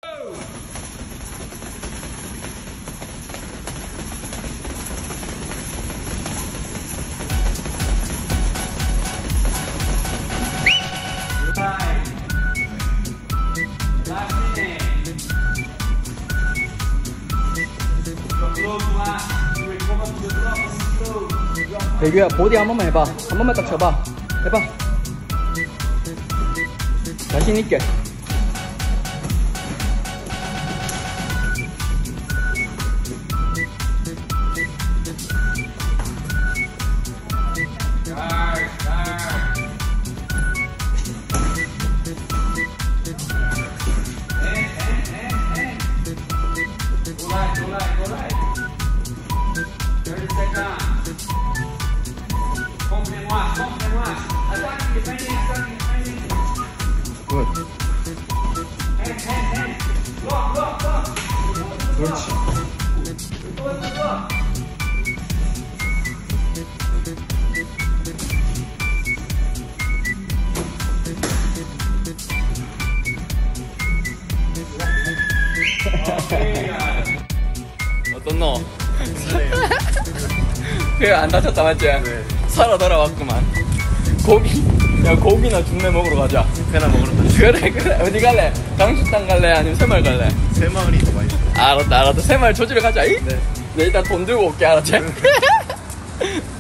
대규야 보디 한 번만 해봐. 한 번만 딱 쳐봐. 해봐. 자신 있게. 그렇지. 어떻노? 그 안 다쳤다 맞지? 네. 살아 돌아왔구만. 야 고기나 죽내 먹으러 가자. 회나 먹으러 가자. 그래 어디 갈래? 강식당 갈래? 아니면 새마을 갈래? 새마을이 더 맛있어. 알았다 새마을 조지러 가자. 네. 내 일단 돈 들고 올게 알았지? 네.